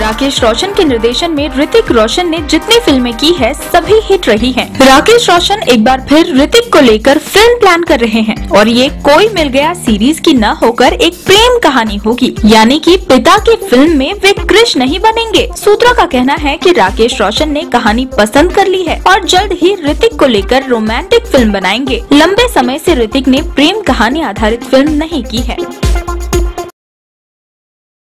राकेश रोशन के निर्देशन में ऋतिक रोशन ने जितनी फिल्में की है सभी हिट रही हैं। राकेश रोशन एक बार फिर ऋतिक को लेकर फिल्म प्लान कर रहे हैं और ये कोई मिल गया सीरीज की न होकर एक प्रेम कहानी होगी, यानी कि पिता की फिल्म में वे कृष्ण नहीं बनेंगे। सूत्रों का कहना है कि राकेश रोशन ने कहानी पसंद कर ली है और जल्द ही ऋतिक को लेकर रोमांटिक फिल्म बनाएंगे। लंबे समय से ऋतिक ने प्रेम कहानी आधारित फिल्म नहीं की है।